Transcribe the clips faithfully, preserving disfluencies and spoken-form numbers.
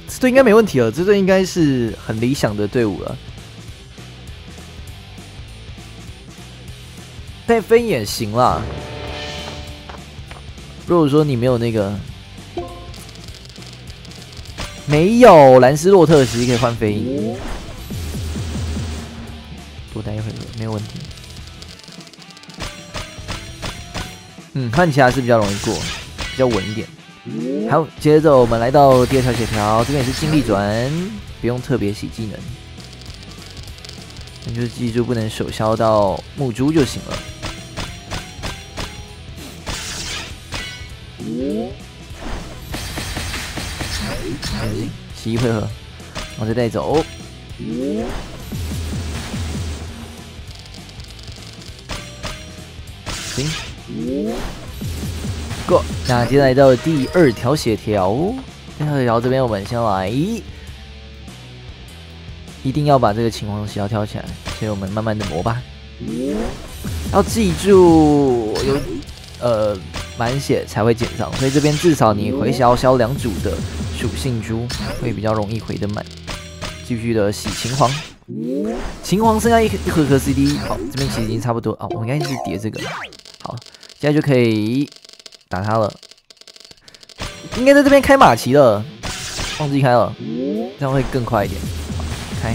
这队应该没问题了，这队应该是很理想的队伍了。戴芬也行啦。如果说你没有那个，没有兰斯洛特，其实可以换飞鹰，多待一会儿没有问题。嗯，换起来是比较容易过，比较稳一点。好，接着我们来到第二条血条，这边也是精力转，不用特别洗技能，那就是记住不能手消到木珠就行了。洗一回合，然后再带走。行。过，那接下来到第二条血条，第二条这边我们先来，一定要把这个秦皇血条挑起来，所以我们慢慢的磨吧。要记住有呃满血才会减伤，所以这边至少你回消消两组的属性珠会比较容易回得满。继续的洗秦皇，秦皇剩下一一盒盒 C D， 好，这边其实已经差不多啊，我应该是叠这个，好，现在就可以打他了。应该在这边开马奇了，忘记开了，这样会更快一点。好，开，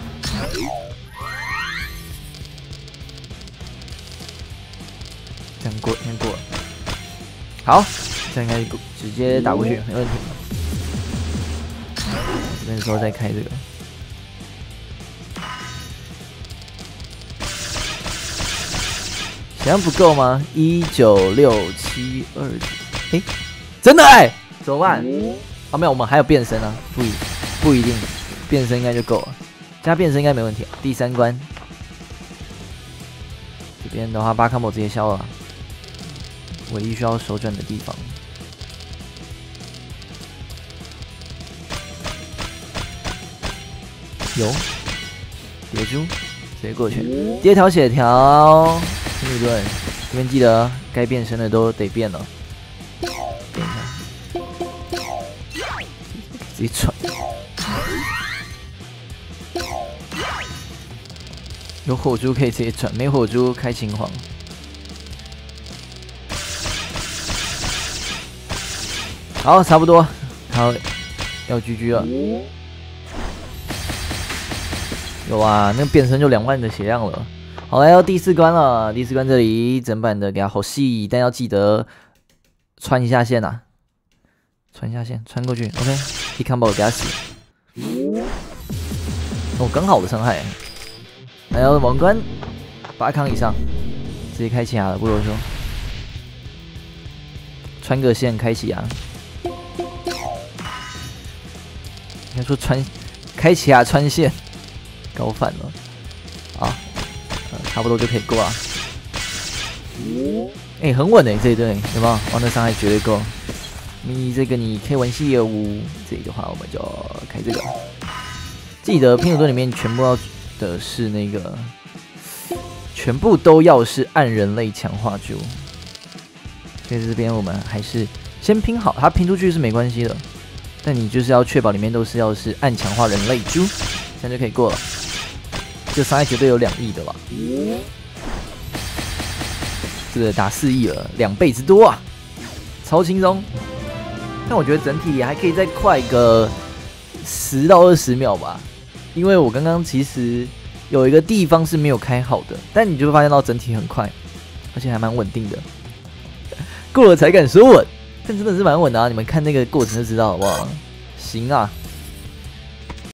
这样过，这样过了。好，这样应该直接打过去，没问题。这边的时候再开这个。血量不够吗？一九六七二九，哎，真的哎、欸，怎么办？啊，没有，我们还有变身啊，不一不一定，变身应该就够了，加变身应该没问题。第三关，这边的话，八康宝直接消了，唯一需要手转的地方。有叠珠，直接过去。第二条血条。密盾，这边记得该变身的都得变了。变一下，自己转。有火珠可以直接转，没火珠开秦皇。好，差不多，好，要 G G 了。有啊，那个变身就两万的血量了。好，来到第四关了。第四关这里整版的给它好细，但要记得穿一下线啊，穿一下线，穿过去。OK， 一康宝给他死。哦，刚好的伤害。来到王冠，八康以上，直接开启牙了，不啰嗦。穿个线开启牙，应该说穿开启牙穿线，搞反了。好。差不多就可以过啊！哎、欸，很稳哎、欸，这一队有没有？王的伤害绝对够。你这个你 K 文系业务，这里的话我们就开这个。记得拼图盾里面全部要的是那个，全部都要是暗人类强化珠。所以这边我们还是先拼好，它拼出去是没关系的，但你就是要确保里面都是要是暗强化人类珠，这样就可以过了。这伤害绝对有两亿的吧？这个打四亿了，两倍之多啊，超轻松。但我觉得整体还可以再快个十到二十秒吧，因为我刚刚其实有一个地方是没有开好的，但你就会发现到整体很快，而且还蛮稳定的。过了才敢说稳，但真的是蛮稳的啊！你们看那个过程就知道好不好？行啊。